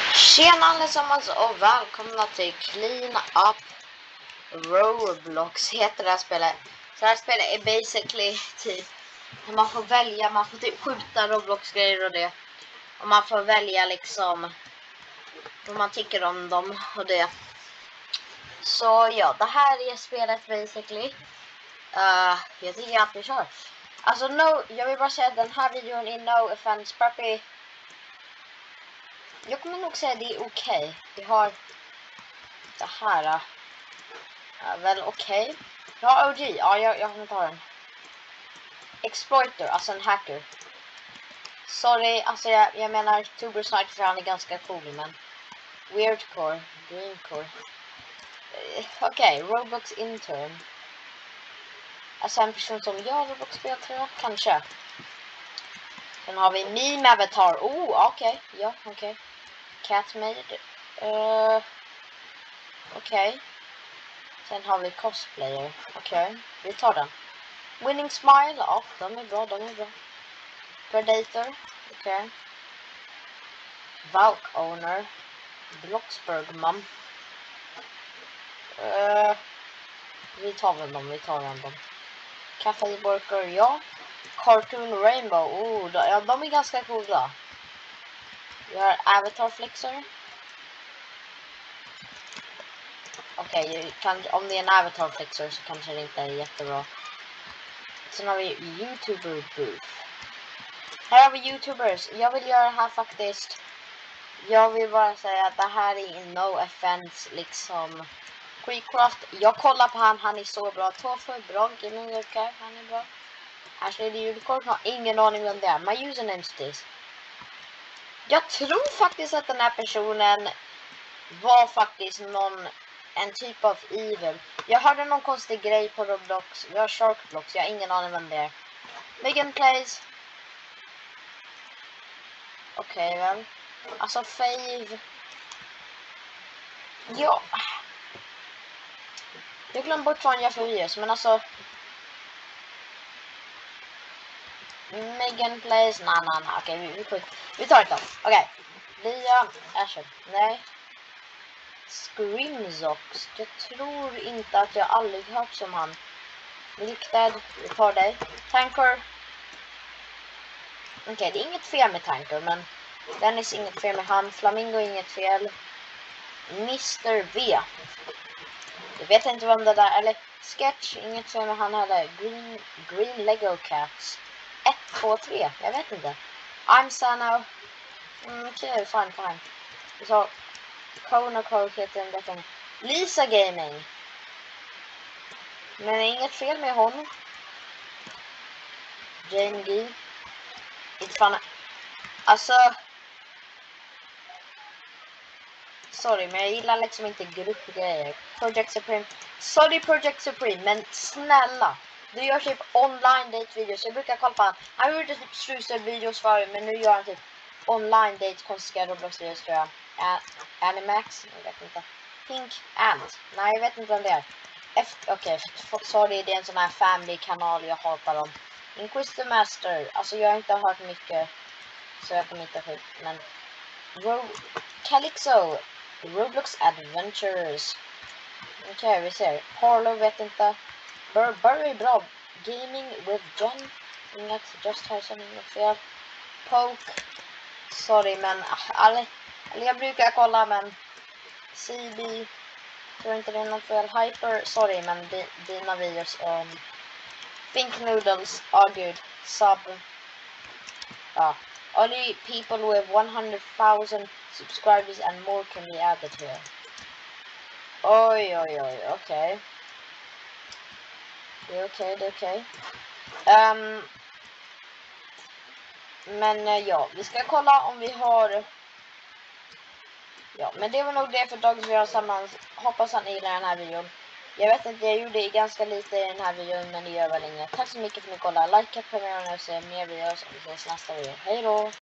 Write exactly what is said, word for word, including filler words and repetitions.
Tjena allesammans och välkomna till Clean Up Roblox heter det här spelet. Så det här spelet är basically typ man får välja, man får typ skjuta Roblox-grejer och det. Och man får välja liksom vad man tycker om dem och det. Så ja, det här är spelet basically. Uh, jag tycker att vi kör. Alltså no, jag vill bara säga att den här videon är no offense preppy. Jag kommer nog säga att det är okej. Okay. Vi har det här. Äh, ja, väl okej. Okay. Ja, O G. Ja, jag, jag kommer ta den. Exploiter, alltså en hacker. Sorry, alltså jag, jag menar Tuber Sniper för han är ganska cool, men Weirdcore, Greencore. Uh, okej, okay, Roblox intern. Alltså en person som jag Roblox spelar tror jag, kanske. Sen har vi meme avatar. Oh, okej. Okay. Ja, okej. Okay. Catmade. Uh, okej. Okay. Sen har vi cosplayer. Okej, okay. Vi tar den. Winning smile. Ja, de är bra, de är bra. Predator. Okej. Okay. Valk owner. Bloxburg mum. Uh, vi tar väl dem, vi tar väl dem. Café Burger, ja. Cartoon Rainbow. Oh, ja, de är ganska coola. Vi har Avatar Flexer. Okej, okay, om det är en Avatar Flexer så kanske det inte är jättebra. Sen har vi YouTuber booth. Här har vi YouTubers. Jag vill göra det här faktiskt. Jag vill bara säga att det här är no offense liksom. Creecraft. Jag kollar på han. Han är så bra. Tofu, bra. Gaming okay, han är bra. Ashley the Unicorn har ingen aning om det är. My username is. Jag tror faktiskt att den här personen var faktiskt någon en typ av evil. Jag hörde någon konstig grej på Roblox. Vi har Sharkblocks. Jag har ingen aning om det är. Megan plays. Okej okay, väl. Alltså fave. Ja. Jag glömde bort vad han gör för videos. Men alltså. Megan plays. Nej, nej, nej. Okej, vi, vi, vi tar det då. Okej. Okay. Lia. Asher. Nej. Screamzox. Jag tror inte att jag aldrig hört som han. Milkdead. Vi tar dig. Tanker. Okej, okay, det är inget fel med Tanker, men Dennis inget fel med han. Flamingo inget fel. mister V. Jag vet inte vem det där, eller Sketch, inget fel med han heller. Green, green Lego Cats. ett, två, tre, jag vet inte. I'm Sano. Mm, okej, okay, fine, fine. Så, Kona Coke heter den där. Lisa Gaming. Men inget fel med honom. Jane G. Inte fan. Alltså. Sorry, men jag gillar liksom inte gruppgrejer. Project Supreme. Sorry Project Supreme, men snälla. Du gör typ online date videos. Jag brukar kolla på han. Han gjorde typ strusade videos förut, men nu gör han typ online date konstiga Roblox videos tror jag. A Animax, jag vet inte. Pink Ant. Nej, jag vet inte vem det är. Okej, okay. Sorry, det är en sån här family-kanal. Jag hatar dem. Inquisitor Master. Alltså jag har inte hört mycket. Så jag kommer inte skit. Men Ro Calyxo. Roblox Adventures. Okej, okay, vi ser. Harlow vet inte. Burberry bra. Gaming with Jen. Inget. Just har som inget fel. Poke. Sorry, men alla, alla jag brukar kolla, men C B. Tror inte det är något fel. Hyper. Sorry, men di, dina videos om Think Noodles. Oh good. Sub. Ja. Only people with one hundred thousand subscribers and more can be added here. Oj, oj, oj, okej. Okay. Det är okej, okay, det är okej. Okay. Um, men uh, ja, vi ska kolla om vi har... Ja, men det var nog det för dagens video tillsammans. Hoppas att ni gillar den här videon. Jag vet inte, jag gjorde ganska lite i den här videon, men det gör väl inget. Tack så mycket för att ni kollade. Like, prenumerera och se mer videos. Och vi ses nästa video. Hej då!